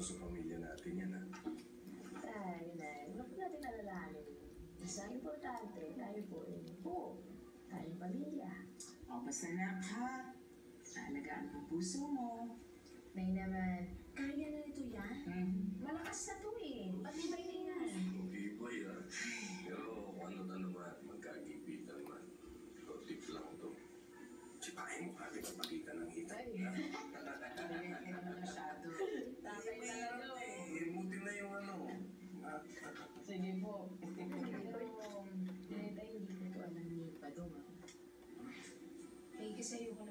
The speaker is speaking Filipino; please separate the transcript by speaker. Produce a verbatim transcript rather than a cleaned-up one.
Speaker 1: sa pamilya natin yan, ha?
Speaker 2: Ay, Nay, huwag po natin alalahanin. Isa importante, tayo po rin po. Tayong pamilya.
Speaker 3: O, basta na ha. Naalagaan ang puso mo.
Speaker 2: Nay naman, kaya na nito yan.
Speaker 3: Mm-hmm.
Speaker 2: Malakas na to eh. Patibay na yan.
Speaker 1: Matibay, ha? Pero kung ano na naman, magkagipitan naman. Ito, tip lang to. Sipahin mo kagad ang pakita ng hita.
Speaker 3: Ay, hindi naman masyado.
Speaker 2: Tatay talaga eh.
Speaker 1: Imutin na yung ano.
Speaker 3: Sige po.
Speaker 2: Pero, Nay, tayo hindi ko ito alam ni Padong. Eh, kasi ayoko